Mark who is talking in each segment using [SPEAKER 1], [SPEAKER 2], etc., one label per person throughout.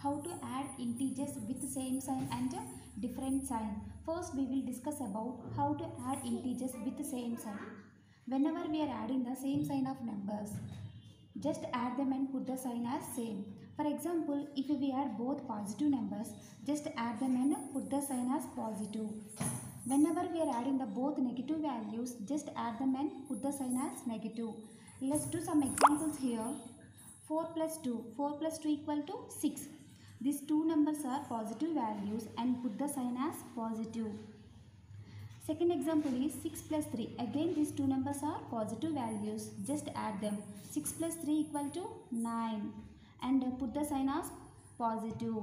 [SPEAKER 1] how to add integers with same sign and different sign. First we will discuss about how to add integers with same sign. Whenever we are adding the same sign of numbers, just add them and put the sign as same. For example, if we add both positive numbers, just add them and put the sign as positive. Whenever we are adding the both negative values, just add them and put the sign as negative. Let's do some examples here. 4 plus 2. 4 plus 2 equal to 6. These two numbers are positive values and put the sign as positive. Second example is 6 plus 3. Again these two numbers are positive values. Just add them. 6 plus 3 equal to 9 and put the sign as positive.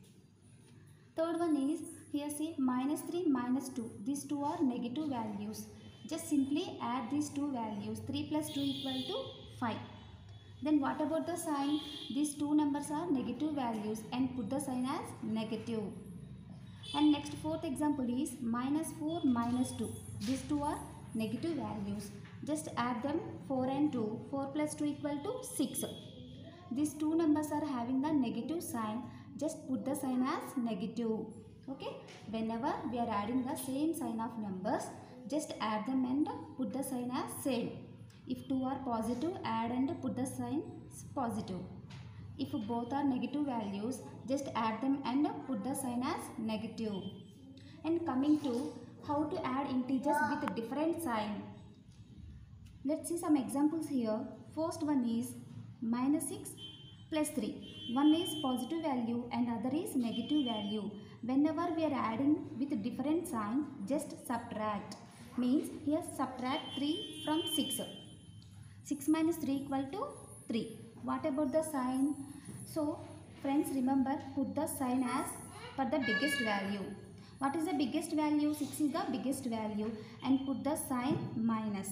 [SPEAKER 1] Third one is, here see minus 3 minus 2. These two are negative values. Just simply add these two values. 3 plus 2 equal to 5. Then what about the sign? These two numbers are negative values and put the sign as negative. And next fourth example is minus 4 minus 2. These two are negative values. Just add them 4 and 2. 4 plus 2 equal to 6. These two numbers are having the negative sign. Just put the sign as negative. Okay. Whenever we are adding the same sign of numbers, just add them and put the sign as same. If two are positive, add and put the sign positive. If both are negative values, just add them and put the sign as negative. And coming to how to add integers with different sign. Let's see some examples here. First one is minus 6 plus 3. One is positive value and other is negative value. Whenever we are adding with different sign, just subtract. Means here subtract 3 from 6. 6 minus 3 equal to 3. What about the sign? So friends, remember, put the sign as for the biggest value. What is the biggest value? 6 is the biggest value and put the sign minus.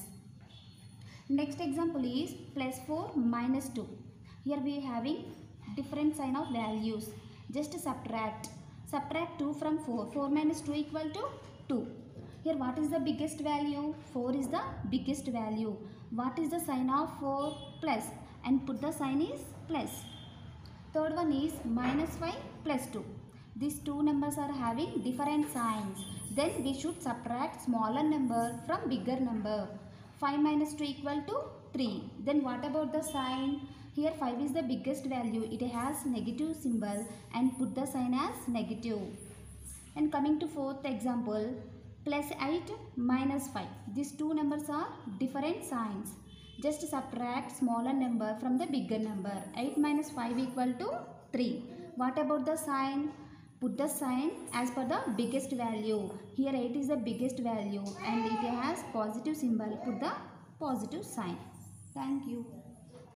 [SPEAKER 1] Next example is plus 4 minus 2. Here we are having different sign of values. Just subtract. Subtract 2 from 4. 4 minus 2 equal to 2. Here what is the biggest value? 4 is the biggest value. What is the sign of 4? Plus, and put the sign is plus. Third one is minus 5 plus 2. These two numbers are having different signs. Then we should subtract smaller number from bigger number. 5 minus 2 equal to 3. Then what about the sign? Here 5 is the biggest value. It has negative symbol and put the sign as negative. And coming to fourth example, plus 8 minus 5. These two numbers are different signs. Just subtract smaller number from the bigger number. 8 minus 5 equal to 3. What about the sign? Put the sign as per the biggest value. Here 8 is the biggest value and it has positive symbol. Put the positive sign. Thank you.